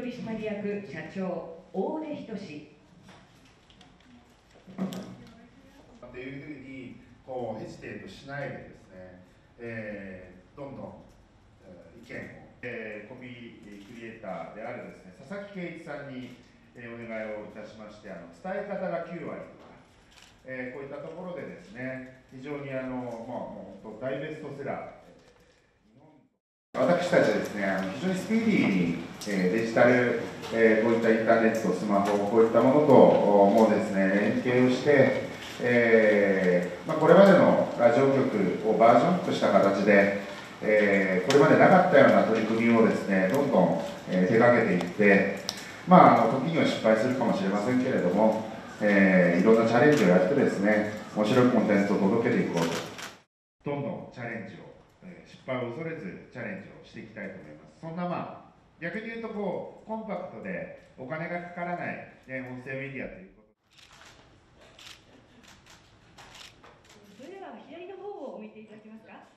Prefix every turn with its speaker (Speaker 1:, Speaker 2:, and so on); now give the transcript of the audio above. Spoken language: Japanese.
Speaker 1: 取締役社長大出仁。
Speaker 2: というふうにこうヘジテートしないでですね、どんどん意見を、コピークリエイターであるですね佐々木圭一さんに、お願いをいたしまして、伝え方が9割とか、こういったところでですね非常にもう大ベストセラー。私たちですね、非常にスピーディーに、デジタル、こういったインターネット、スマホ、こういったものともですね、連携をして、これまでのラジオ局をバージョンアップした形で、これまでなかったような取り組みをですね、どんどん、手掛けていって、時には失敗するかもしれませんけれども、いろんなチャレンジをやってですね、面白いコンテンツを届けていこうと、どんどんチャレンジを。失敗を恐れずチャレンジをしていきたいと思います。そんな逆に言うとコンパクトでお金がかからない、音声メディアということ。
Speaker 1: それでは左の方を向いていただけますか。